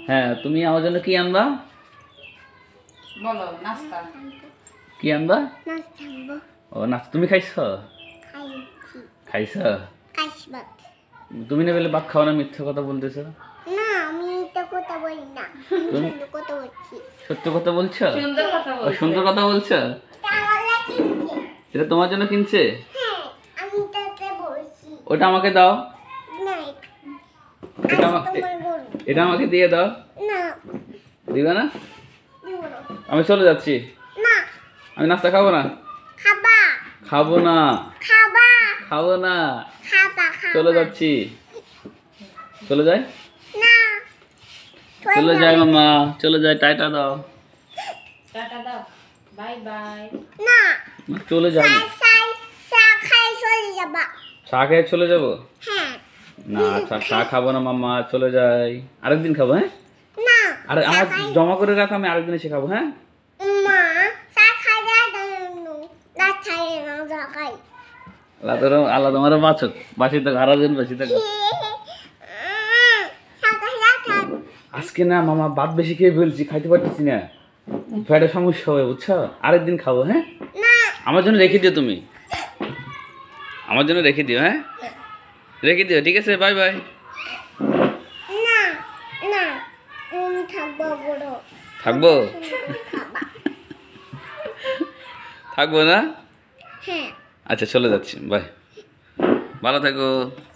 হ্যাঁ, তুমি আমার জন্য কি আনবা? বলো নাস্তা। কি আনবা? নাস্তা আনবো। ও নাস্তা তুমি খাইছো? খাইছি। খাইছো? খাইছি ভাত। তুমি না বলে ভাত খাও না, মিথ্যা কথা বলতেছো। না, আমি তো কথা বলি না। আমি শুধু কথা বলছি। সত্য কথা বলছো? সুন্দর কথা ও বলছো। সুন্দর কথা বলছো? তাহলে কিনছে? এটা তোমার জন্য কিনছে? হ্যাঁ, আমি তাকে বলছি। ওটা আমাকে দাও। না, এটা আজ আমাকে তোমার গরু। এটা আমাকে দিয়ে দাও। না, দিবে না? দিব না। আমি চলে যাচ্ছি। না, আমি নাস্তা খাবো না। খাবা। খাবো না। খাবা। খাবো না। খাবা, খাবা। চলে যাচ্ছি। চলে যাই? না। চলে যাই মামা, চলে যাই, টাটা দাও। টাটা দাও। Bye bye. না। চলে যাই। চা খাই চলে যাবা। চা খেয়ে চলে যাবো? হ্যাঁ। না, চা খাবো না মামা, চলে যাই। আরেকদিন খাবো, হ্যাঁ? না। আরে আমার জমা করে রাখো, আমি আরেকদিন এসে খাবো, হ্যাঁ? মা, চা খাই যায় দাঁড়ানো। না খাই না চা খাই। আল্লাহ তোমার বাঁচক, বাঁচি থাকো, আরো দিন বাঁচি থাকো। চা খাই না খাই। আজকে না মামা ভাত বেশি খেয়ে ফেলছি, খাইতে পারতেছি না, পেটে সমস্যা হবে, বুঝছো? আরেকদিন খাবো, হ্যাঁ? না। আমার জন্য রেখে দিও তুমি, আমার জন্য রেখে দিও, হ্যাঁ? রেখে দিও, ঠিক আছে, বাই বাই। না। না। আমি থাকবো বড়। থাকবো? খাবা। থাকবো না? হ্যাঁ। আচ্ছা, চলে যাচ্ছি, বাই, ভালো থাকো।